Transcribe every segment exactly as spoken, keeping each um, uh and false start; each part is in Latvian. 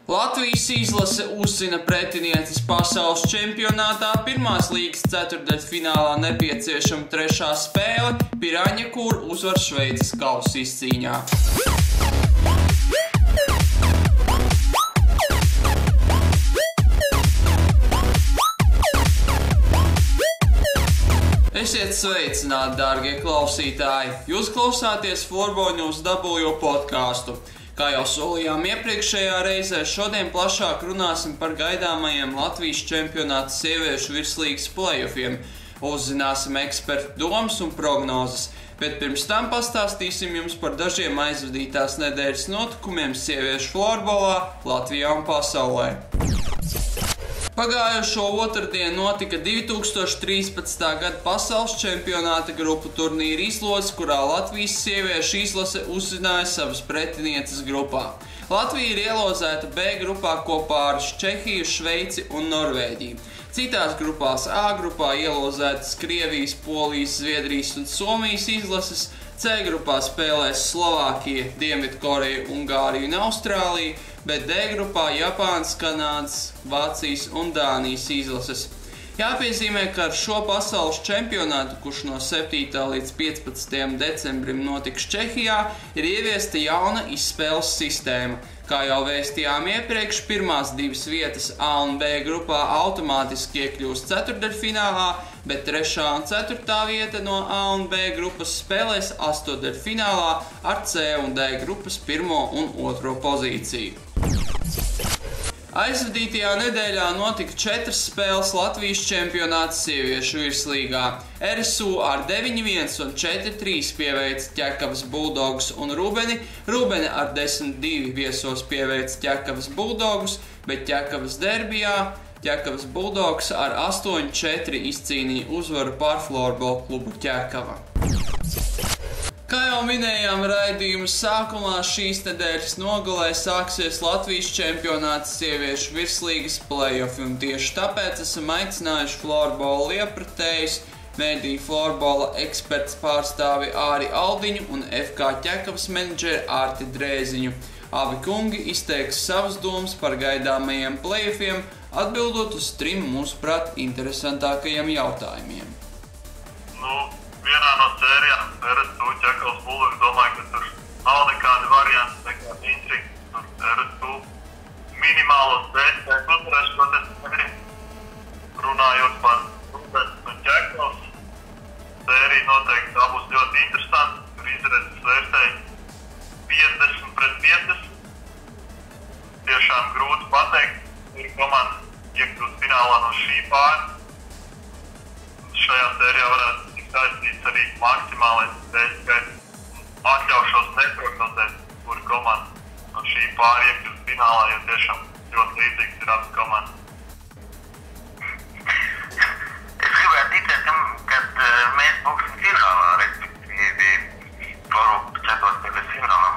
Latvijas izlase uzzina pretinieces pasaules čempionātā pirmās līgas ceturtdaļfinālā nepieciešama trešā spēle Piraņa, kur uzvar Šveices kausa izcīņā. Esiet sveicināti, dārgie klausītāji! Jūs klausāties Floorball News W podcastu. Kā jau solījām iepriekšējā reizē, šodien plašāk runāsim par gaidāmajiem Latvijas čempionāta sieviešu virslīgas play-offiem. Uzzināsim ekspertu domas un prognozes, bet pirms tam pastāstīsim jums par dažiem aizvadītās nedēļas notikumiem sieviešu floorballā Latvijā un pasaulē. Pagājušo otrdienu notika divi tūkstoši trīspadsmitā gada pasaules čempionāta grupu turnīra izloze, kurā Latvijas sieviešu izlase uzzināja savas pretinieces grupā. Latvija ir ielozēta B grupā kopā ar Čehiju, Šveici un Norvēģiju. Citās grupās A grupā ielozētas Krievijas, Polijas, Zviedrijas un Somijas izlases, C grupā spēlēs Slovākija, Dienvidkoreja, Ungārija un Austrālija, bet D grupā Japānas, Kanādas, Vācijas un Dānijas izlases. Jāpiezīmē, ka ar šo pasaules čempionātu, kurš no septītā līdz piecpadsmitajam decembrim notiks Čehijā, ir ieviesta jauna izspēles sistēma. Kā jau vēstījām iepriekš, pirmās divas vietas A un B grupā automātiski iekļūst ceturtdaļfinālā, bet trešā un ceturtā vieta no A un B grupas spēlēs astoņdaļfinālā ar C un D grupas pirmo un otro pozīciju. Aizvadītajā nedēļā notika četras spēles Latvijas čempionāta sieviešu virslīgā. R S U ar deviņi viens un četri trīs pieveica Ķekavas Bulldogus un Rubeni, Rubeni ar desmit divi viesos pieveica Ķekavas Bulldogus, bet Ķekavas derbijā Ķekavas Bulldogs ar astoņi četri izcīnīja uzvaru pār Floorball klubu Ķekava. Kā jau minējām raidījuma sākumā, šīs nedēļas nogalē sāksies Latvijas čempionāta sieviešu virslīgas play-offi, un tieši tāpēc esam aicinājuši Floorball iepratējus, mediju Floorballa eksperts pārstāvi Āri Aldiņu un F K Ķekavas menedžeri Ārti Drēziņu. Abi kungi izteiks savas domas par gaidāmajiem play-offiem, atbildot uz trim mūsuprāt interesantākajiem jautājumiem. Nu, vienā no sērijām R S U Ķekavas Bulldogs, domāju, ka tur nav nekādi varianti, nekādi intrigi. Tur R S U minimālo spēļu uzvarēs, protams, runājot par Rubens un Ķekavas. Sērija noteikti tā būs ļoti interesanti. Tur izredzes vērtēji piecdesmit pret piecdesmit. Tiešām grūti pateikt, kura komanda iekļūst finālā no šī pāra. Šajā sērijā varētu saistīts arī maksimālais spēļu skaits. Atļaušos neprognozēt, kura komanda no šī pāra iekļūst finālā, jo tiešām ļoti līdzīgs ir abas komandas. Es gribētu ticēt, kad mēs būsim finālā, respektīvi Floorball ceturtdaļas finālā.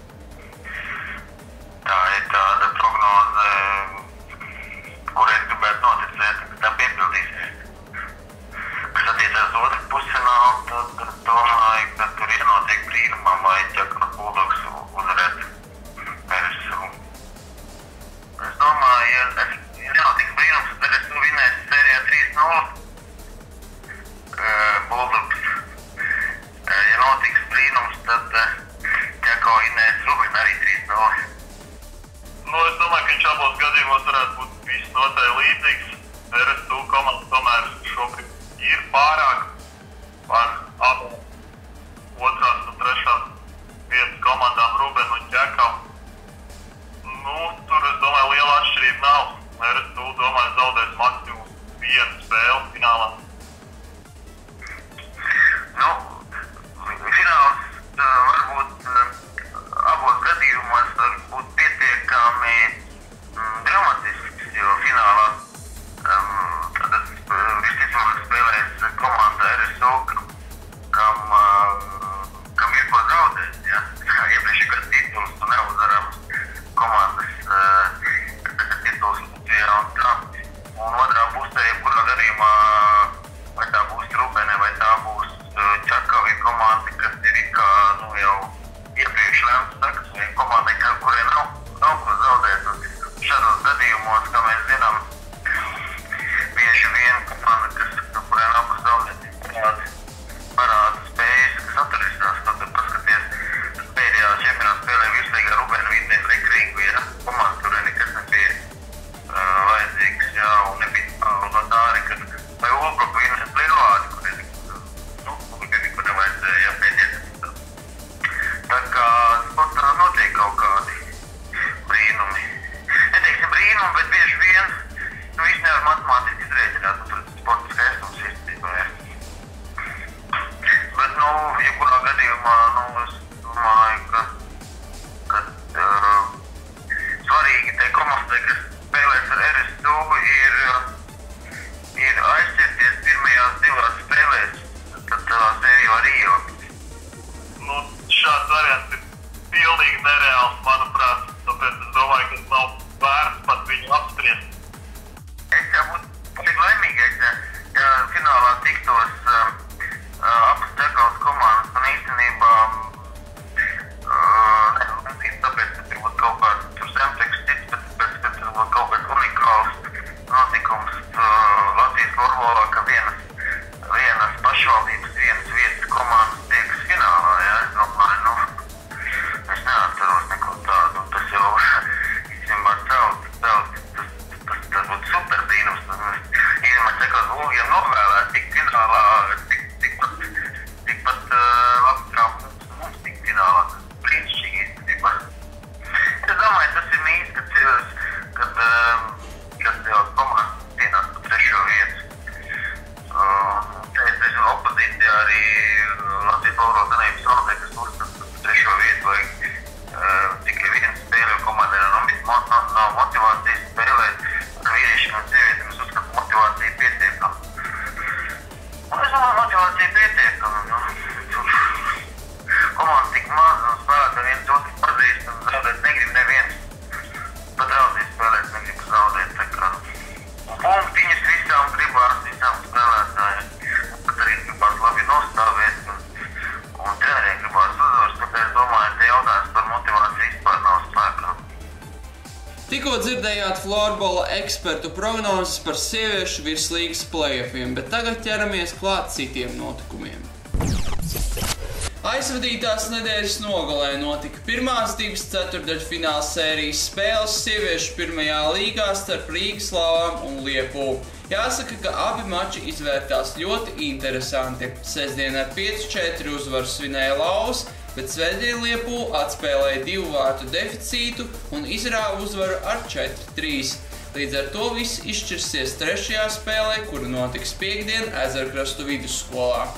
Tā ir tāda prognoze, kurai es gribētu noticēt, ka tā piepildīsies. Kas attiecās otru pusfinālu, tad domāju, ka tur ienotiek brīnumam, lai Ķekavas Bulldogs uzvarētu R S U. Es domāju, ja nenotiks brīnums, tad R S U vinēs sērijā trīs nulle. Bulldogs. Ja notiks brīnums, tad Ķekava vinēs Rubeni arī trīs nulle. Nu, es domāju, ka viņš abos gadījumos varētu būt visnotaļ līdzīgs. R S U komanda tomēr šobrīd ir pārāk par abām otrās un trešās vietas komandām Rubeni un Ķekavu. Nu, tur, es domāju, liela atšķirība nav. R S U, domāju, zaudēs maksimum vienu spēli finālā. Nu, fināls varbūt abos gadījumos var būt pietiekami dramatisks, jo finālā tad visticamāk spēlēs komanda R S U, kam, kam ir ko zaudēt, ja? Iepriekšējā gada tituls tu neuzvarēji. R S U ir, ir aizsieties pirmajās divās spēlēs, tad tā sērija var ieilgt. Nu, šāds variants ir pilnīgi nereāls, manuprāt, tāpēc es domāju, ka nav vērts pat viņu apspriest. Es jau būtu pašlaik laimīgais, ja, ja finālā tiktos uh, abas Čekavas komandas, un īstenībā uh, ne, tāpēc, ka tur būtu kaut kāds tur zemteksts cits, bet tāpēc, ka tur būtu kaut kāds unikāls notikums uh, Latvijas florbolā, ka vienas, vienas pašvaldības, vienas vietas komandas tiekas finālā, ja, es domāju, nu, es neatceros neko tādu, un tas jau īstenībā celt, celt, tas, tas, tas būtu super dīnums, īstenībā Čekavas Vulgiem novēlēt tik finālā, tik, tikpat, tikpat uh, labi kā mums, mums tik finālā, brīnišķīgi īstenībā. Es domāju, tas ir mīs, kad, kad, kad jau komandas cīnās par trešo vietu. Uh, te es teikšu, opozīcijā arī Latvijas Florbola Savienības valdē, kas uzskata, ka par trešo vietu vajag uh, tikai vienu spēli, jo komandai nav, nav, nav motivācijas spēlēt. Vīriešiem un sievietēm es uzskatu motivāciju pietiekama. Un es domāju, motivācija pietiekama. Nu, tur komanda tik maz un spēlētāji viens otru pazīst un zaudēt negrib neviens. Pat raudzīt spēlēt negrib zaudēt. Tā kā punktiņas visām gribās, visām spēlētājiem. Pat arī gribās labi nostāvēt un, un treneriem gribās uzvars. Tāpēc domāju, te jautājums par motivāciju vispār nav spēkā. Tikko dzirdējāt florbola ekspertu prognozes par sieviešu virslīgas play-offiem, bet tagad ķeramies klāt citiem notikumiem. Aizvadītās nedēļas nogalē notika pirmās divas ceturtdaļfināla sērijas spēles sieviešu pirmajā līgā starp Rīgas Lavām un Liepūlu. Jāsaka, ka abi mači izvērtās ļoti interesanti. Sestdien ar pieci četri uzvaru svinēja Lavas, bet svētdien Liepūla atspēlēja divu vārtu deficītu un izrāva uzvaru ar četri trīs. Līdz ar to viss izšķirsies trešajā spēlē, kura notiks piekdien Ezerkrastu vidusskolā.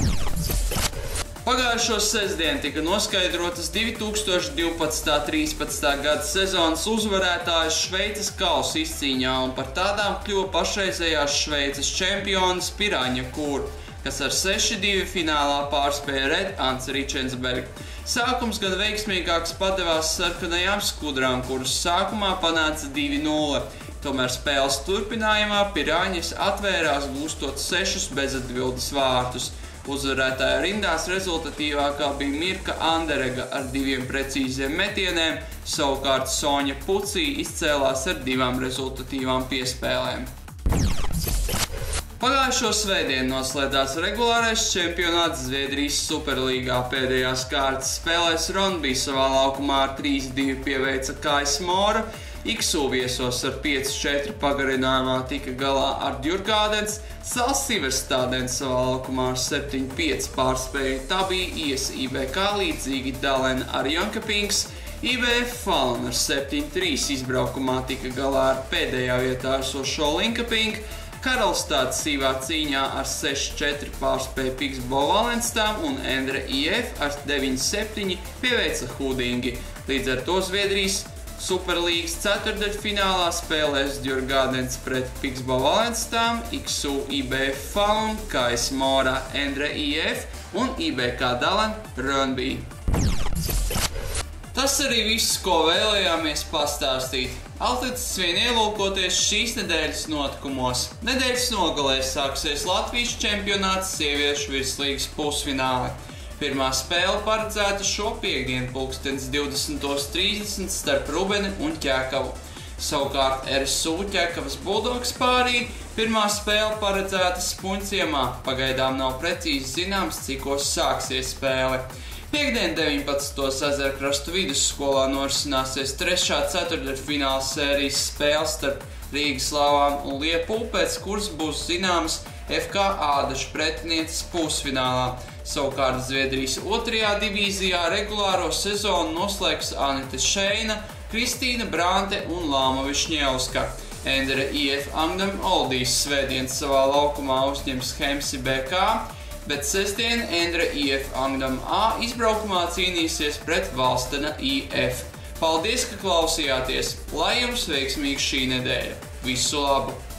Pagājušo sestdienu tika noskaidrotas divi tūkstoši divpadsmitā trīspadsmitā gada sezonas uzvarētājas Šveices kausa izcīņā, un par tādām kļuva pašreizējās Šveices čempiones Piraņa Kur, kas ar seši divi finālā pārspēja Red Ants Richensberg. Sākums gan veiksmīgāks padevās sarkanajām skudrām, kuras sākumā panāca divi nulle. Tomēr spēles turpinājumā Piraņas atvērās gūstot sešus bezatbildes vārtus. Uzvarētāja rindās rezultatīvākā bija Mirka Anderega ar diviem precīziem metieniem, savukārt Soņa Pucī izcēlās ar divām rezultatīvām piespēlēm. Pagājušo svētdienu noslēdzās regulārais čempionāts Zviedrijas Superlīgā. Pēdējās kārtas spēlēs Rondbī savā laukumā ar trīs divi pieveica K S Mora, Iksu viesos ar pieci četri pagarinājumā tika galā ar Djurgādens, Sals Siverstādens savā laukumā ar septiņi pieci pārspēja Tabī I S I B K, līdzīgi Dalen ar Jonkapings, I B F Falun ar septiņi trīs izbraukumā tika galā ar pēdējā vietā esošo Linkaping, Karlstāds sīvā cīņā ar seši četri pārspēja Piksbo Valenstam un Endre I F ar deviņi septiņi pieveica Hudingi. Līdz ar to Zviedrijas Superlīgas ceturtdaļfinālā spēlēs Djurgādens pret Piksbo Valenstam, Iksu I B F Falun, K S Mora Endre I F un I B K Dalen Rönnbī. Tas arī viss, ko vēlējāmies pastāstīt. Atlicis vien ielūkoties šīs nedēļas notikumos. Nedēļas nogalē sāksies Latvijas čempionāts sieviešu virslīgas pusfināli. Pirmā spēle paredzēta šo piekdienu pulkstens divdesmit trīsdesmit starp Rubeni un Ķekavu. Savukārt R S U Ķekavas Bulldogs pārī pirmā spēle paredzēta Spunciemā. Pagaidām nav precīzi zināms, cikos sāksies spēle. Piekdien deviņpadsmitos Ezerkrastu vidusskolā norisināsies trešā ceturtdaļfināla sērijas spēle starp Rīgas Lavām un Liepūlu, pēc kuras būs zināmas F K Ādažu pretinieces pusfinālā. Savukārt Zviedrijas otrajā divīzijā regulāro sezonu noslēgs Anita Šeina, Kristīna Brante un Lāma Višņevska. Endre I F Angdam Oldīs svētdien savā laukumā uzņems Hemsi B K, bet sestdien Endre I F Angdam A izbraukumā cīnīsies pret Valstena I F. Paldies, ka klausījāties! Lai jums veiksmīga šī nedēļa! Visu labu!